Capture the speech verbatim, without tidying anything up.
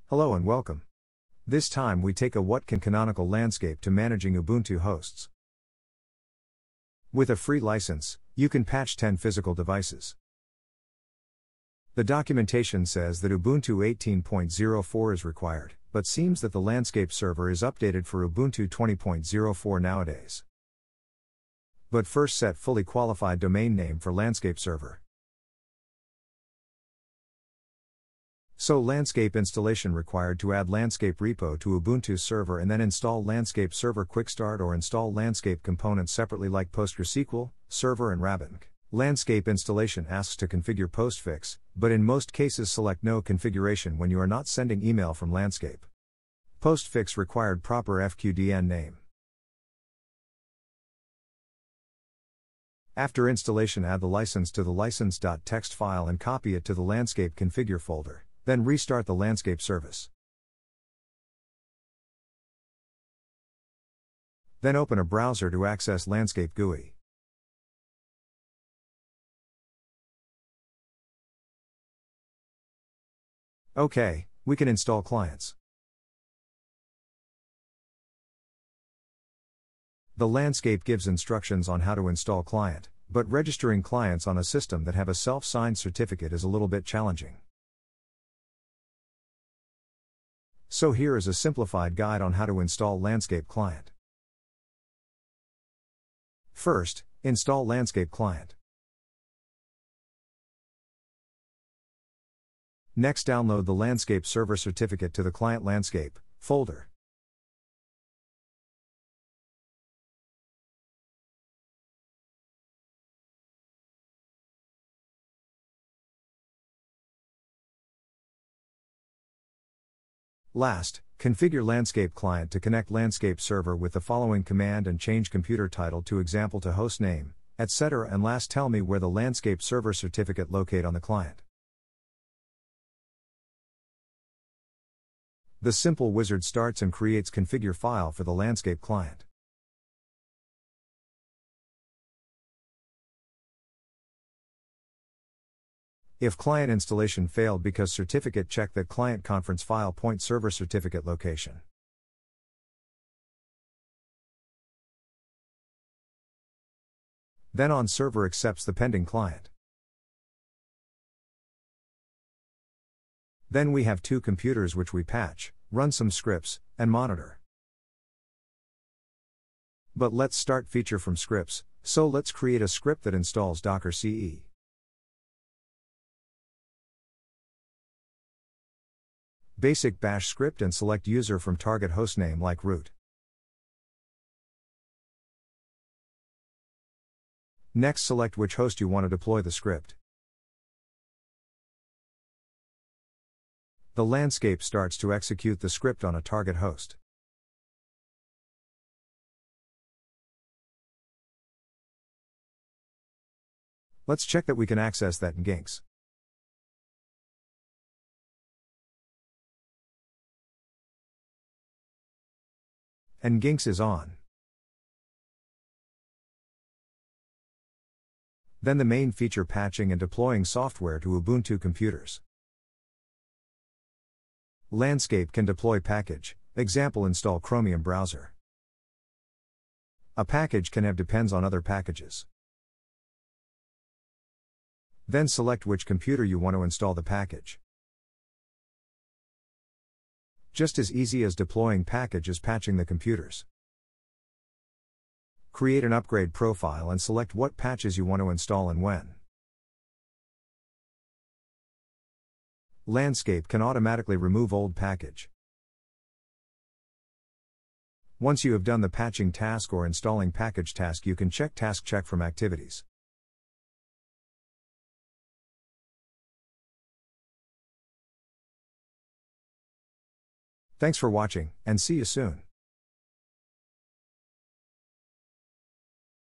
Hello and welcome. This time we take a what can canonical landscape to managing Ubuntu hosts. With a free license, you can patch ten physical devices. The documentation says that Ubuntu eighteen point oh four is required, but seems that the landscape server is updated for Ubuntu twenty point oh four nowadays. But first set fully qualified domain name for landscape server. So landscape installation required to add landscape repo to Ubuntu server and then install landscape server quickstart or install landscape components separately like PostgreSQL, server and Rabbit. Landscape installation asks to configure postfix, but in most cases select no configuration when you are not sending email from landscape. Postfix required proper F Q D N name. After installation, add the license to the license.txt file and copy it to the landscape configure folder. Then restart the landscape service. Then open a browser to access landscape G U I. OK, we can install clients. The landscape gives instructions on how to install client, but registering clients on a system that have a self-signed certificate is a little bit challenging. So here is a simplified guide on how to install landscape client. First, install landscape client. Next, download the landscape server certificate to the client landscape folder. Last, configure landscape client to connect landscape server with the following command and change computer title to example to host name, et cetera. And last, tell me where the landscape server certificate locate on the client. The simple wizard starts and creates configure file for the landscape client. If client installation failed because certificate, check that client conference file point server certificate location. Then on server accepts the pending client. Then we have two computers which we patch, run some scripts, and monitor. But let's start feature from scripts, so let's create a script that installs Docker C E. Basic bash script and select user from target hostname like root. Next, select which host you want to deploy the script. The landscape starts to execute the script on a target host. Let's check that we can access that in Nginx. And Nginx is on. Then the main feature, patching and deploying software to Ubuntu computers. Landscape can deploy package, example install Chromium browser. A package can have depends on other packages. Then select which computer you want to install the package. Just as easy as deploying package is patching the computers. Create an upgrade profile and select what patches you want to install and when. Landscape can automatically remove old package. Once you have done the patching task or installing package task, you can check task check from activities. Thanks for watching, and see you soon.